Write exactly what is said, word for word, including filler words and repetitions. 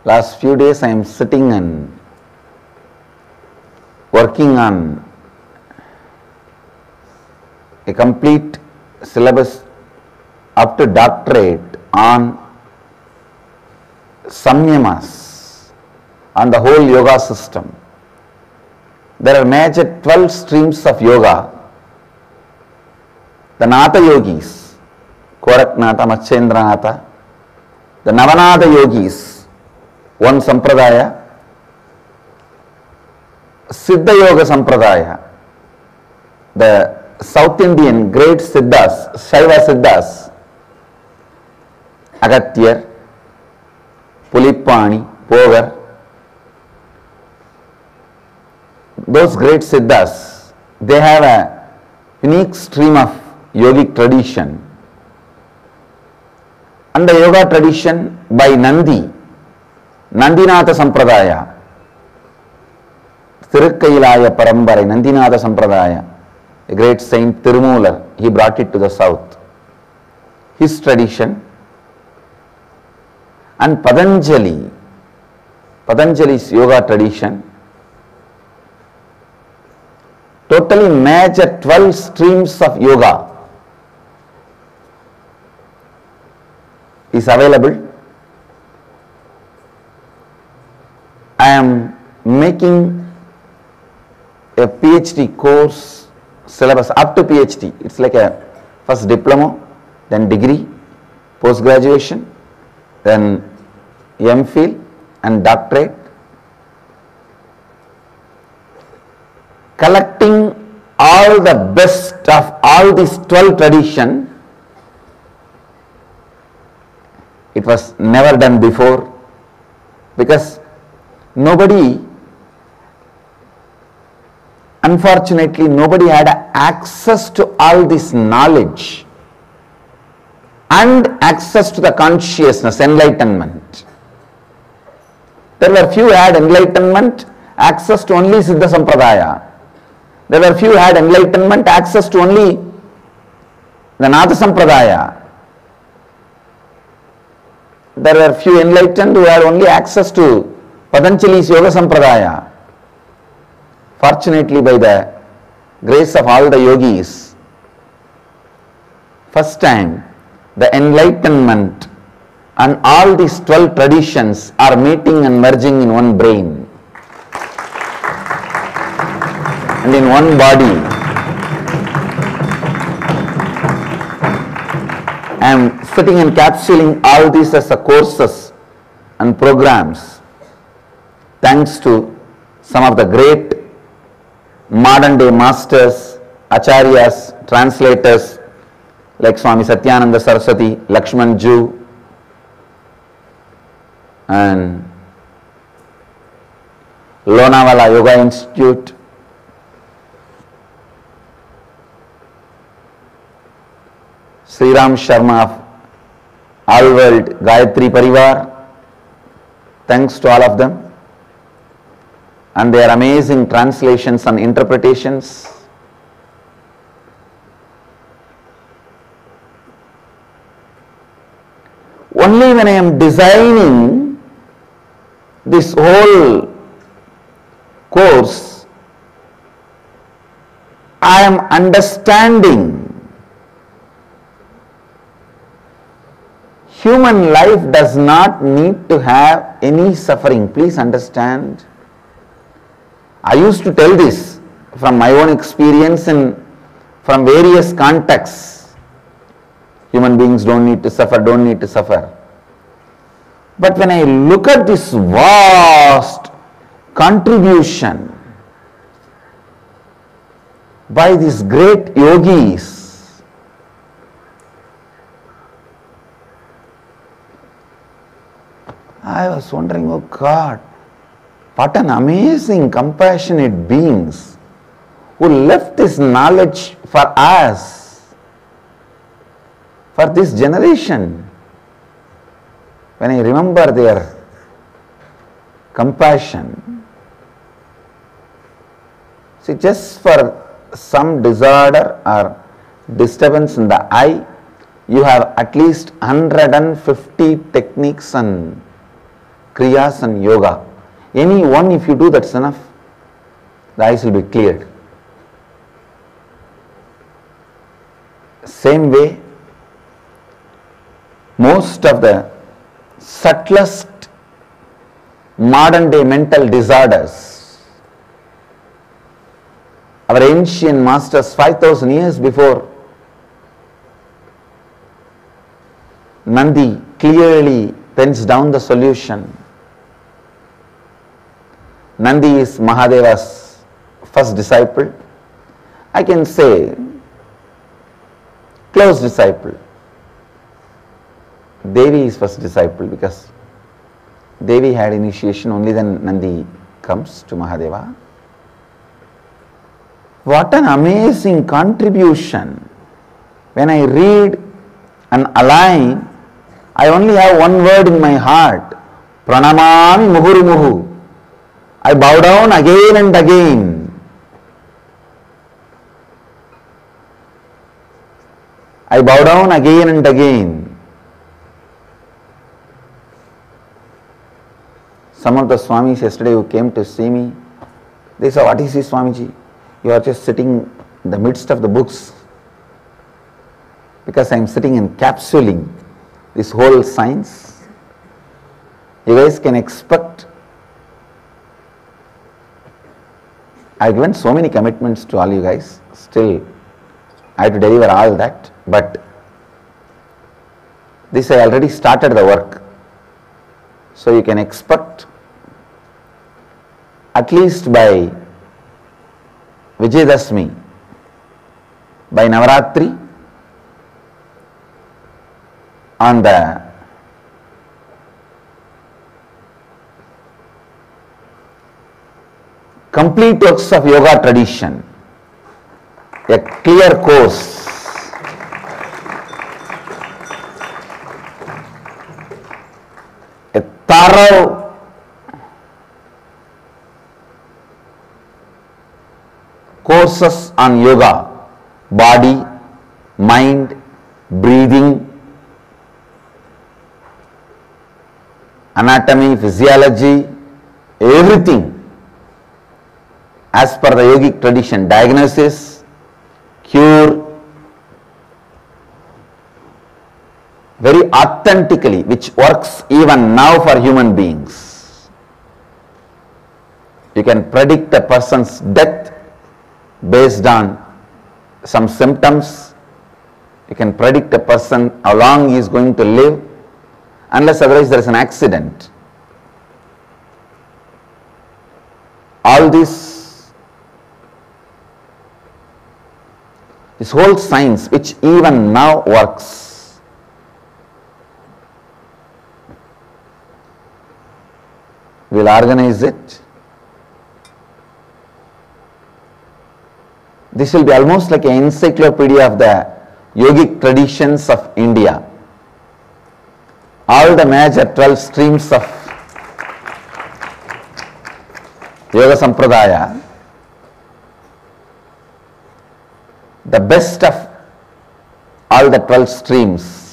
Last few days I am sitting and working on a complete syllabus up to doctorate on samyamas, on the whole yoga system. There are major twelve streams of yoga. The Natha yogis, Koraknatha, Matchendranatha, the Navanatha yogis, one sampradaya, Siddha Yoga Sampradaya, the South Indian great Siddhas, Shaiva Siddhas, Agatyar, Pulipani, Pogar, those great Siddhas, they have a unique stream of yogic tradition. And the yoga tradition by Nandi, Nandinatha Sampradaya, Thirukkayilaya Parambarai, Nandinatha Sampradaya, a great saint Tirumular, he brought it to the south. His tradition. And Patanjali, Patanjali's yoga tradition, totally major twelve streams of yoga is available. I am making a PhD course syllabus up to PhD. It's like a first diploma, then degree, post graduation, then MPhil and doctorate, collecting all the best of all these twelve tradition. It was never done before, because nobody, unfortunately, nobody had access to all this knowledge and access to the consciousness, enlightenment. There were few had enlightenment, access to only Siddha Sampradaya. There were few had enlightenment, access to only the Natha Sampradaya. There were few enlightened who had only access to Patanjali's Yoga Sampradaya. Fortunately, by the grace of all the yogis, first time the enlightenment and all these twelve traditions are meeting and merging in one brain and in one body. I am sitting encapsulating all these as a courses and programs, thanks to some of the great modern day masters, acharyas, translators like Swami Satyananda Saraswati, Lakshman Ju, and Lonavala Yoga Institute, Sri Ram Sharma of All World Gayatri Parivar, thanks to all of them and their amazing translations and interpretations. Only when I am designing this whole course, I am understanding human life does not need to have any suffering. Please understand. I used to tell this from my own experience and from various contexts. Human beings don't need to suffer, don't need to suffer. But when I look at this vast contribution by these great yogis, I was wondering, oh God, what an amazing, compassionate beings who left this knowledge for us, for this generation. When I remember their compassion, see, just for some disorder or disturbance in the eye, you have at least one hundred fifty techniques and kriyas and yoga. Any one, if you do, that's enough. The eyes will be cleared. Same way, most of the subtlest modern day mental disorders, our ancient masters five thousand years before Nandi clearly pens down the solution. Nandi is Mahadeva's first disciple. I can say close disciple. Devi is first disciple because Devi had initiation, only then Nandi comes to Mahadeva. What an amazing contribution. When I read and align, I only have one word in my heart, Pranamami Muhurumuhu. I bow down again and again. I bow down again and again. Some of the Swamis yesterday who came to see me, they said, what is this, Swamiji? You are just sitting in the midst of the books. Because I am sitting and capsuling this whole science. You guys can expect. I have given so many commitments to all you guys. Still, I have to deliver all that. But this I already started the work. So you can expect at least by Vijayadashmi, by Navaratri, on the complete works of yoga tradition, a clear course, a thorough courses on yoga, body, mind, breathing, anatomy, physiology, everything as per the yogic tradition, diagnosis, cure, very authentically, which works even now for human beings. You can predict a person's death based on some symptoms. You can predict a person how long he is going to live, unless otherwise there is an accident. All this, this whole science which even now works, we will organize it. This will be almost like an encyclopedia of the yogic traditions of India. All the major twelve streams of Yoga Sampradaya, the best of all the twelve streams